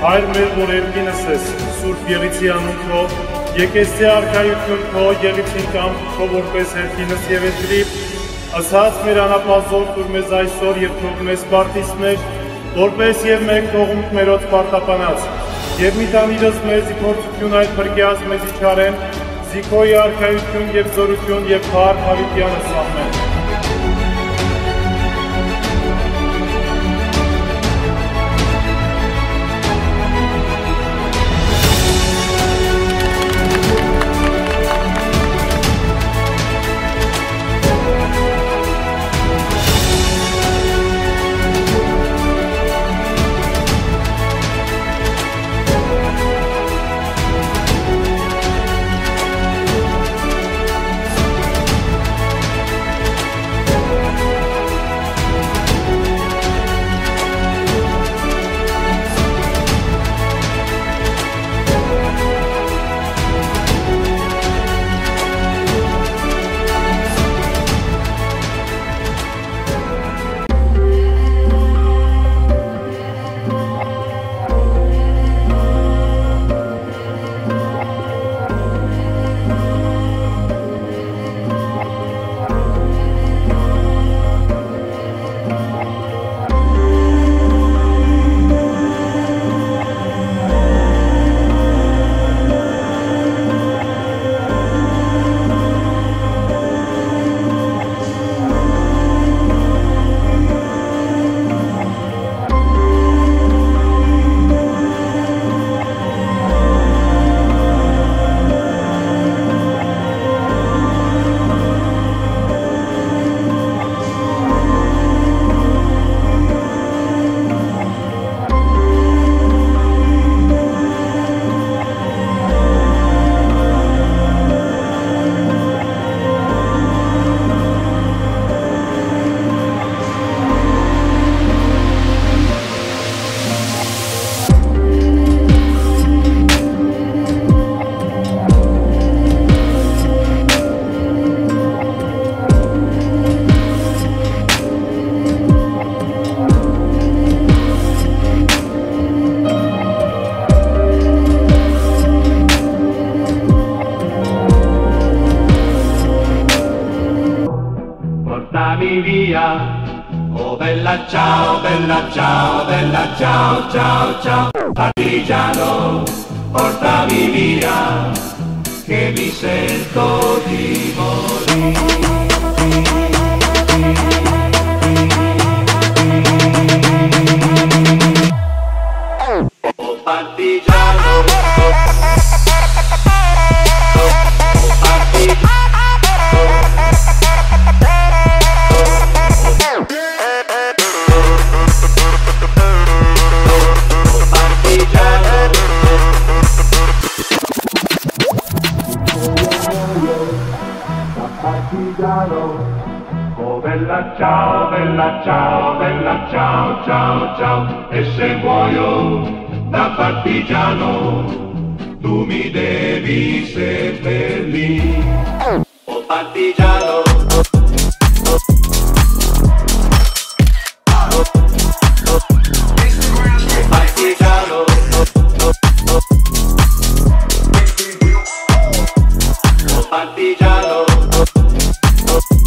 Հայր մեր, որ երկինս ես, Սուրբ Եղիցի անուն քո, եկեսցի արքայություն քո, Եղիցին կամ քո որպես հերթինս եւ ետրի, ասած մեր անապազոր տուր մեզ այսօր եւ թող մեզ պարտիսներ, որպես եւ մեկ թողունք մերոց պարտապանած, եւ մի տանիրս մեզ իփորձություն այդ բրգյաց մեզ իչարեն, զիքոյի արքայություն եւ զորություն եւ փառք հավիտյանս ամեն։ Oh bella ciao, bella ciao, bella ciao, ciao, ciao. Partigiano, portami via, che mi sento di morire. Oh partigiano, oh bella ciao, bella ciao, bella ciao, ciao, ciao. E se muoio da partigiano, tu mi devi seppellire. Oh partigiano, partigiano, oh partigiano.